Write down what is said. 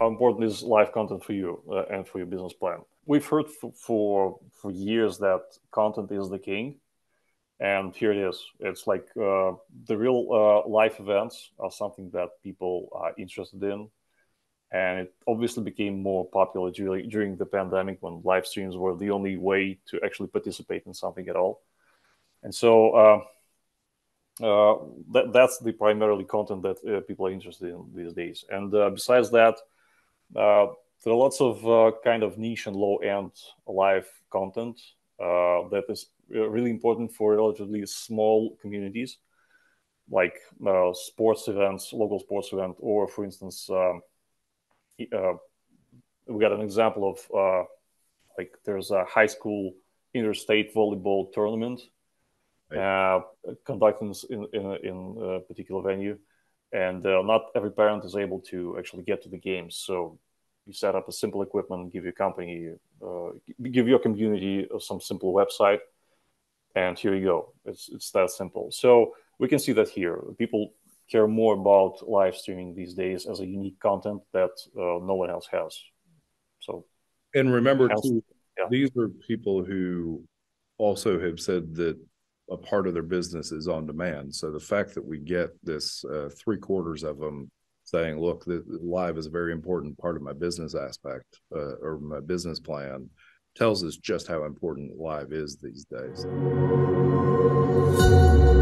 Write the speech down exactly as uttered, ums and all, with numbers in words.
how important is live content for you uh, and for your business plan? We've heard for, for for years that content is the king, and here it is. It's like uh, the real uh, live events are something that people are interested in, and it obviously became more popular during during the pandemic when live streams were the only way to actually participate in something at all. And so uh, uh, that, that's the primarily content that uh, people are interested in these days. And uh, besides that, uh, there are lots of uh, kind of niche and low-end live content uh, that is really important for relatively small communities, like uh, sports events, local sports event, or for instance, um, uh, we got an example of uh, like there's a high school interstate volleyball tournament uh, conducted in in, in a particular venue, and uh, not every parent is able to actually get to the games. So you set up a simple equipment, give your company, uh, give your community some simple website, and here you go. It's it's that simple. So we can see that here. People care more about live streaming these days as a unique content that uh, no one else has. So, and remember else, too, yeah. these are people who also have said that a part of their business is on demand. So the fact that we get this uh, three quarters of them saying, look, the, live is a very important part of my business aspect uh, or my business plan tells us just how important live is these days.